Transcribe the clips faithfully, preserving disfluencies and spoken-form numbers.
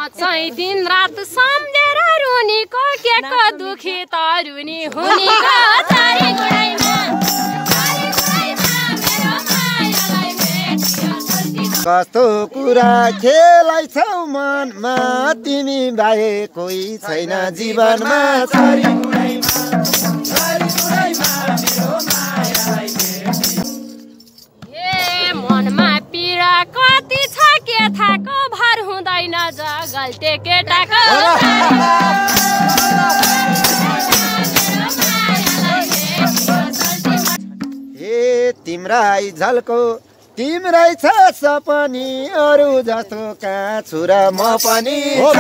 चाहिँ दिन रात सम्झेर रुनीको के को दुखी त रुनी हुनीको चारी गुडैमा कस्तो कुरा खेलाइछौ मनमा तिमी बाहेक कोही छैन जीवनमा चारी गुडैमा चारी गुडैमा मेरो मायालाई ए मनमा पीडा कति छ के थाको भर हुँदैन जगल्टे केटाको ए तिम्रै झल्को तिम्रै छ सपनी अरू जस्तो कहाँ छु र म पनि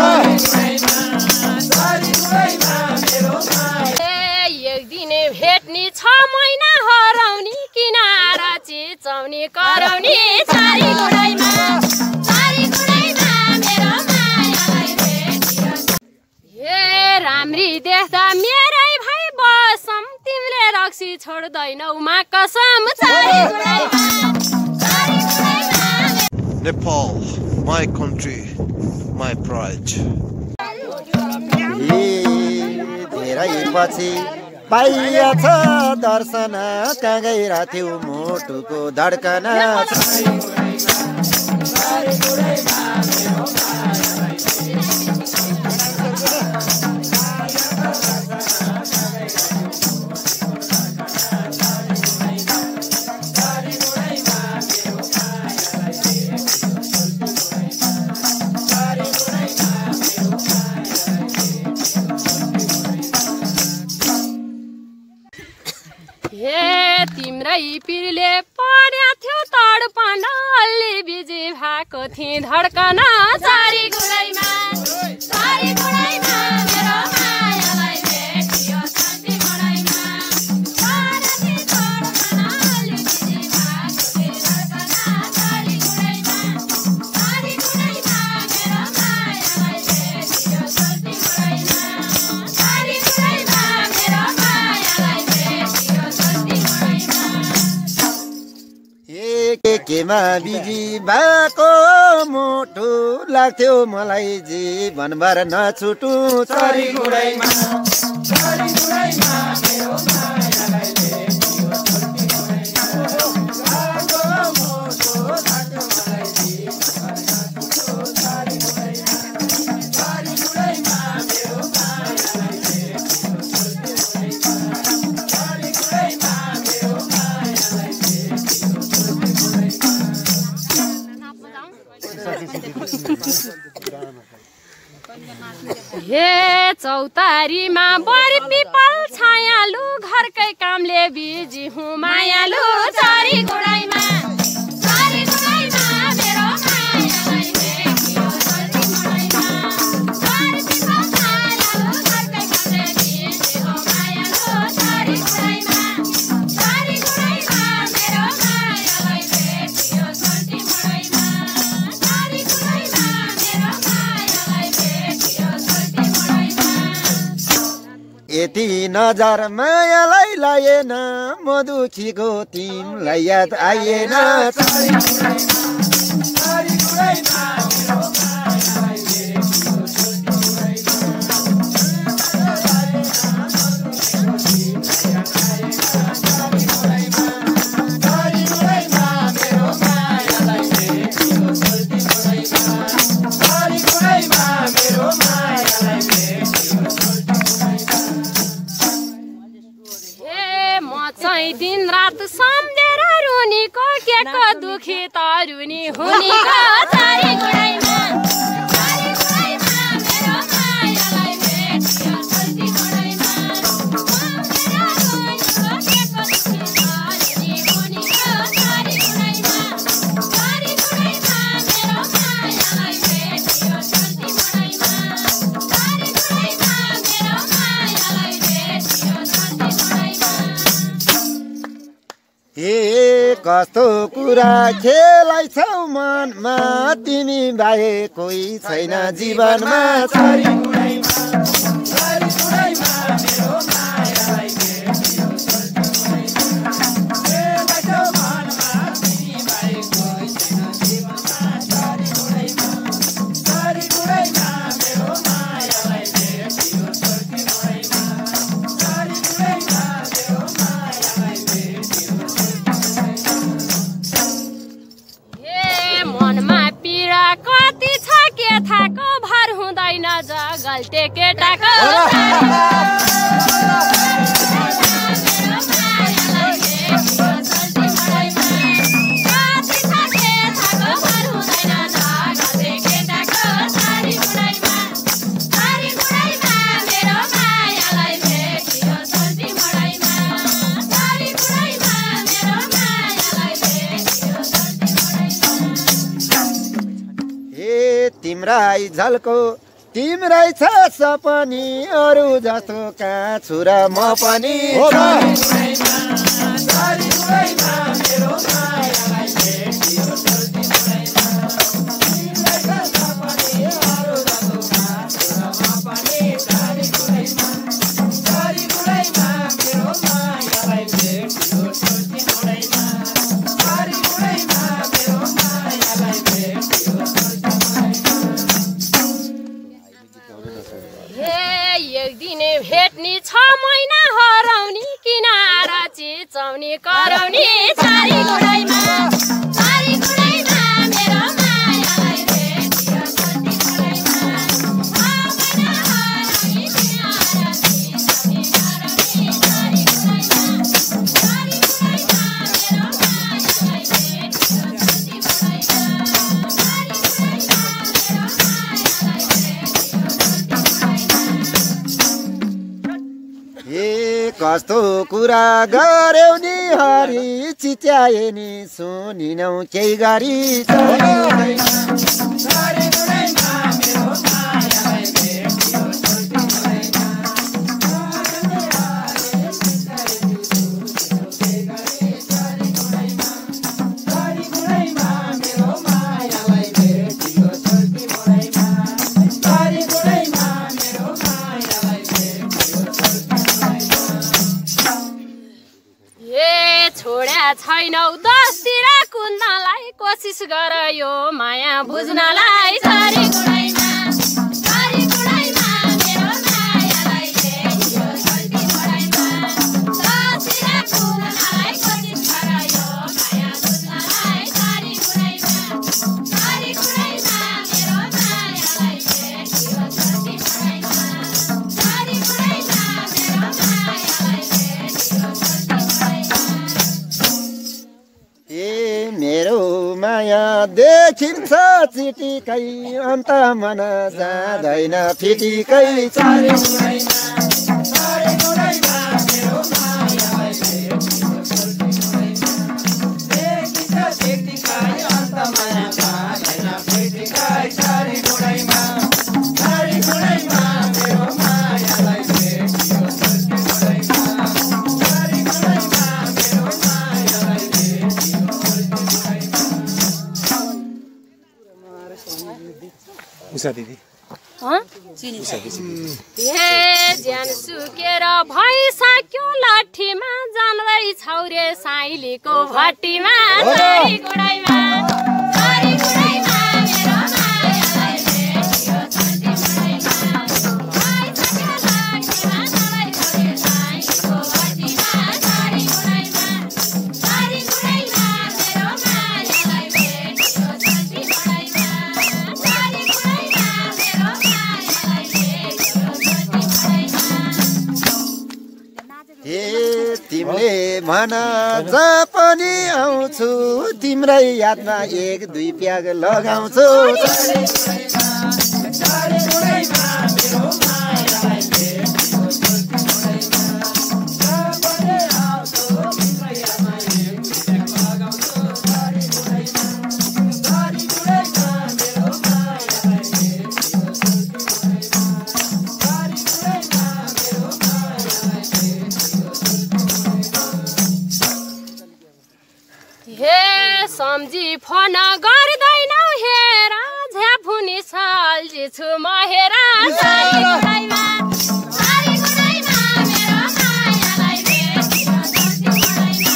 एक दिन भेट्ने छ महिना हराउने किनार चिचाउने कराउने चारी गुडैमा चारी गुडैमा मेरो मायालाई भेटियो हे राम्री देख्दा मेरै भाइ बसम तिमीले रक्सी छोड्दैनौ मा कसम चारी गुडैमा चारी गुडैमा Nepal, my country, my pride. धेरै पछि पाइएछ दर्शन कहाँ गइरहेथ्यौ मुटुको धड्कन हे तिम्रै पिरले पर्या थियो तडपन अलि बिजी भएको थिएँ धड्कन चारी गुडैमा चारी गुडैमा मेरो मायालाई भेटियो शान्ति गुडैमा चारी तडपन अलि बिजी भएको थिएँ धड्कन चारी गुडैमा चारी गुडैमा मेरो मायालाई भेटियो शान्ति गुडैमा चारी गुडैमा मेरो मायालाई भेटियो के केमा बिजी भएको मुटु लाग्थ्यो मलाई जीवनभर नछुटु चारी गुडैमा चारी गुडैमा मेरो मायालाई भेटियो शान्ति गुडैमा मुटु लाग्थ्यो मलाई जीवनभर नछुटु चारी गुडैमा चारी गुडैमा मेरो मायालाई भेटियो शान्ति गुडैमा चारी गुडैमा मेरो मायालाई हे चौतारीमा बढी पिपल छायालु घरकै कामले बिजी हुँ मायालु चारी गुडैमा चारी गुडैमा मेरो मायालाई भेटियो शान्ति गुडैमा चारी पिपल छायालु घरकै कामले बिजी हुँ मायालु चारी गुडैमा चारी गुडैमा मेरो मायालाई भेटियो शान्ति गुडैमा चारी गुडैमा मेरो मायालाई भेटियो शान्ति गुडैमा यति नजर मायालाई लाएन म दुखीको तिमलाई याद आएन चारी गुडैमा चारी गुडैमा मेरो मायालाई भेटियो शान्ति गुडैमा चारी गुडैमा मेरो मायालाई भेटियो शान्ति गुडैमा चारी गुडैमा मेरो मायालाई भेटियो म चाहिँ दिन रात सम्झेर रुनीको के को दुखी त रुनी हुनीको चारी गुडैमा चारी गुडैमा मेरो मायालाई भेटियो शान्ति गुडैमा सम्झेर रुनीको के को दुखी त रुनी हुनीको चारी गुडैमा चारी गुडैमा मेरो मायालाई भेटियो शान्ति गुडैमा चारी गुडैमा मेरो मायालाई भेटियो शान्ति गुडैमा ए कस्तो कुरा खेलाइछौ मनमा तिमी बाहेक कोही छैन जीवनमा चारी गुडैमा चारी गुडैमा मेरो मायालाई भेटियो शान्ति गुडैमा खेलाइछौ मनमा तिमी बाहेक कोही छैन जीवनमा चारी गुडैमा चारी गुडैमा सल्टे केटाको तिम्रै झल्को तिम्रै छ सपनी अरू जस्तो कहाँ छु र म पनि भेट्ने छ महिना हराउने किनार चिचाउने कराउने चारी गुडैमा चारी गुडैमा मेरो मायालाई भेटियो सल्टी गुडैमा छ महिना हराउने किनार चिचाउने कराउने चारी गुडैमा चारी गुडैमा मेरो मायालाई भेटियो सल्टी गुडैमा चारी गुडैमा मेरो मायालाई भेटियो सल्टी ए कस्तो कुरा गर्यौ नि हरि चिच्याए नि सुनिनौ केही गरी छैनौ दसतिर कुद्नलाई कोसिस गर यो माया बुझ्नलाई चारी गुडैमा चारी गुडैमा मेरो मायालाई भेटियो सल्टी गुडैमा दसतिर कुद्नलाई कोसिस गर यो माया बुझ्नलाई चारी गुडैमा चारी गुडैमा मेरो मायालाई भेटियो सल्टी गुडैमा चारी गुडैमा मेरो मायालाई भेटियो सल्टी गुडैमा ए मेरो माया देखिन्छ चिटिकै अन्त मन जाँदैन फिटिकै चारी गुडैमा चारी गुडैमा मेरो मायालाई भेटियो सल्टी गुडैमा देखिन्छ चिटिकै अन्त मन जाँदैन फिटिकै चारी गुडैमा चारी गुडैमा मेरो मायालाई भेटियो सल्टी गुडैमा चारी गुडैमा मेरो मायालाई भेटियो उषा दिदी हे ज्यान सुकेर भइसक्यो लाठीमा जान्दै छौरे साइलीको भट्टीमा चारी गुडैमा चारी गुडैमा मेरो मायालाई भेटियो सल्टी गुडैमा भइसक्यो लाठीमा जान्दै छौरे साइलीको भट्टीमा चारी गुडैमा चारी गुडैमा मेरो मायालाई भेटियो सल्टी गुडैमा चारी गुडैमा मेरो मायालाई भेटियो सल्टी गुडैमा ए तिमीले भन जहाँ पनि आउँछु तिम्रै यादमा एक दुई प्याग लगाउँछु हे सम्झी फोन गर्दैनौ हेर झ्याफुनी सल्झी छु म हेर चारी गुडैमा चारी गुडैमा मेरो मायालाई भेटियो सल्टी गुडैमा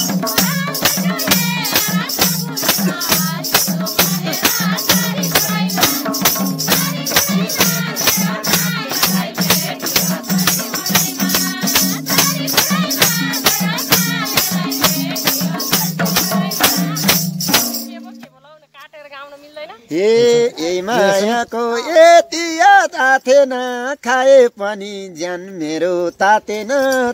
चारी गुडैमा चारी गुडैमा मेरो मायालाई भेटियो सल्टी गुडैमा चारी गुडैमा मेरो मायालाई भेटियो ए यही माया मायाको यति याद आथेन खाए पनि ज्यान मेरो तातेन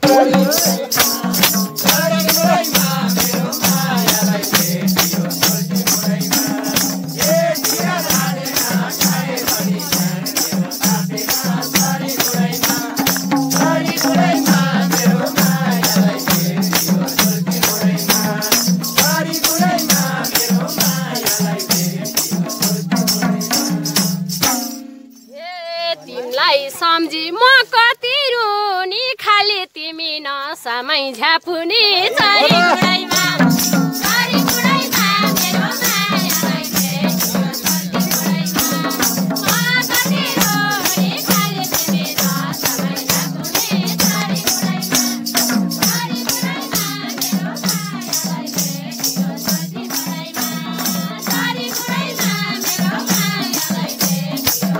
सम्झी म कति रुनी खाली तिमी नसमै झ्यापुनी चरी गुडैमा चरी गुडैमा मेरो मायालाई भेट्यो चरी गुडैमा म कति रुनी खाली तिमी नसमै झ्यापुनी चरी गुडैमा चरी गुडैमा मेरो मायालाई भेट्यो चरी गुडैमा चरी गुडैमा मेरो मायालाई भेट्यो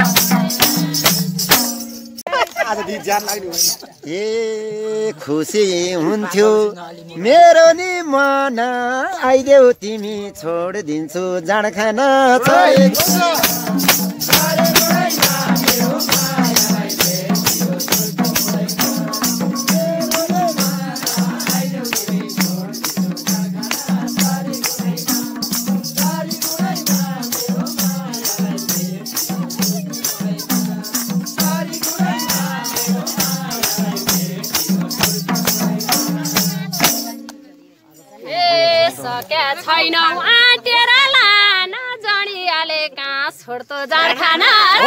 ए खुसी हुन्थ्यो मेरो नि मन आइदेऊ तिमी छोडिदिन्छु जाँड खान सके छैनौ आँटेर लान जडियाले कहाँ छोड्तो जाँड खान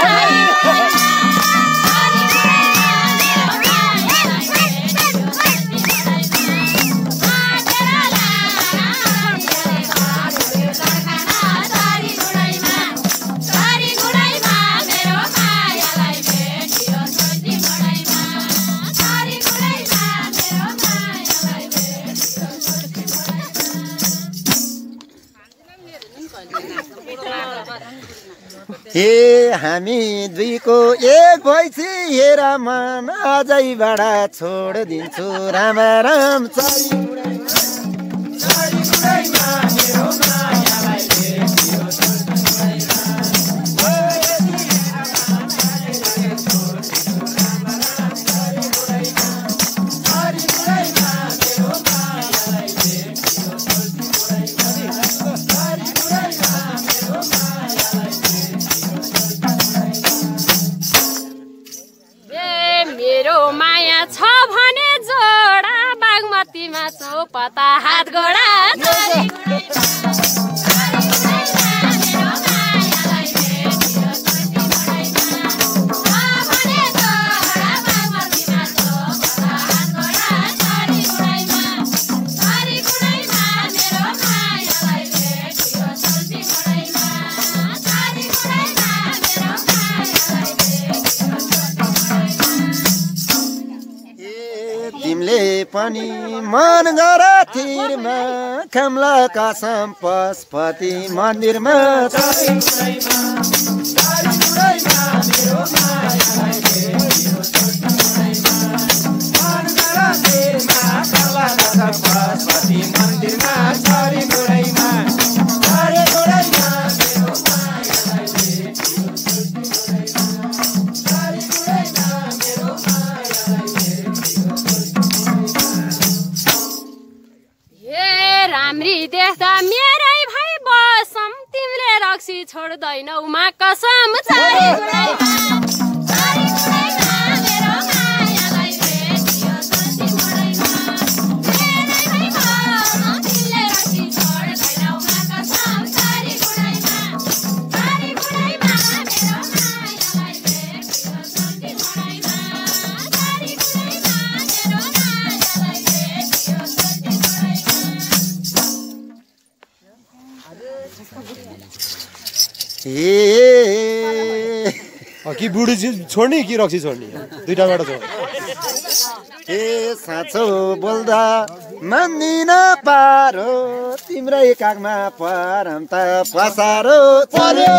हे हामी दुईको एक भैँसी हेर मन अझैबाट छोडिदिन्छु राम राम चरी पता हात गोडा तिमीले पनि मन गर थिरमा कमला कसम पशुपति मन्दिरमा छोड्दैनौ मा कसम चरी गुडैमा चरी गुडैमा मेरो मायालाई भेट्यो चरी गुडैमा मेरै भई भसम तिमीले रक्सी छोड्दैनौ मा कसम चरी गुडैमा चरी गुडैमा मेरो मायालाई भेट्यो चरी गुडैमा चरी गुडैमा मेरो मायालाई भेट्यो चरी ए कि बुढी छोड्ने कि रक्सी छोड्ने दुईटाबाट छोड ए साँचो बोल्दा मान्दिन पारो तिम्रै काखमा परम त पसारो पर्यो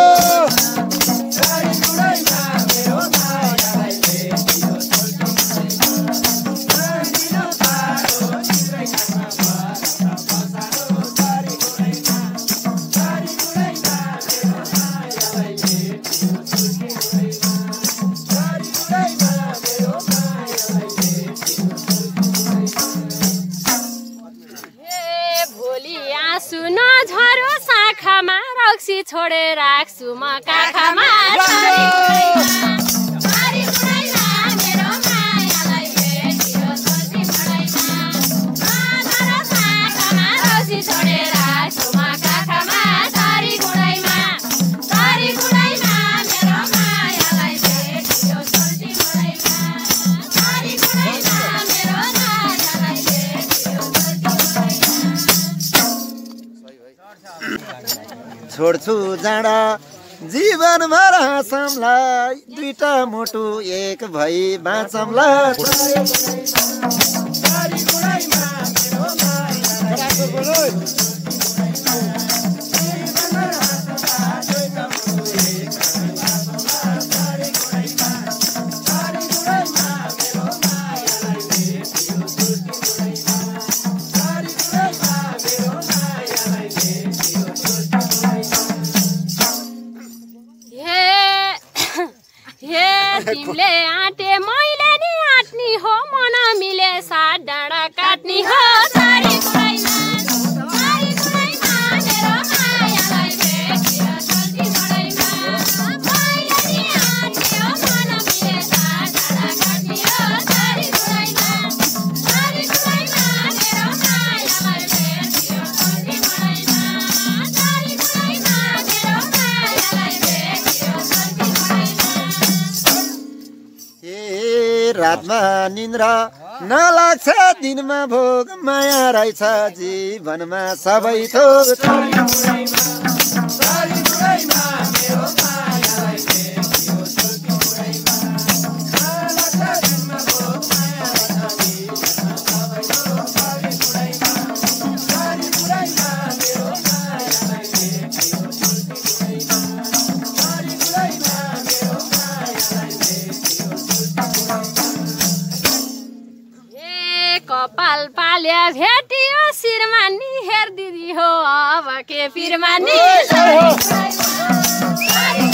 छोड्छु जाँडा जीवनभर हाँसौँला दुईटा मुटु एक भई बाँचौँला तिमीले आँटे मैले नि आँट्नी हो मन मिले सात डाँडा काट्नी हो सारी कुरैमा सारी कुरैमा मेरो मायालाई भेटियो सल्की छोडैमा मैले नि आँट्नी हो मन मिले सात डाँडा काट्नी हो सारी कुरैमा सारी कुरैमा मेरो मायालाई भेटियो सल्की छोडैमा सारी कुरैमा मेरो मायालाई भेटियो सल्की छोडैमा रातमा निन्द्रा नलाग्छ दिनमा भोग माया रहेछ जीवनमा सबै थोक कपाल पाल्या भेटियो शिरमानी हेर दिदी हो अब के पिरमानी